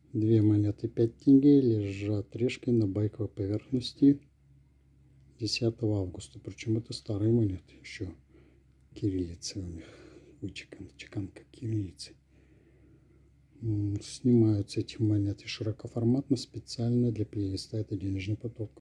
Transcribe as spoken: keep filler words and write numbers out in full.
Две монеты пять тенге лежат решкой на байковой поверхности десятого августа. Причем это старые монеты, еще кириллицы у них, вычекан, чеканка кириллицы. Снимаются эти монеты широкоформатно, специально для перелиста. Это денежный поток.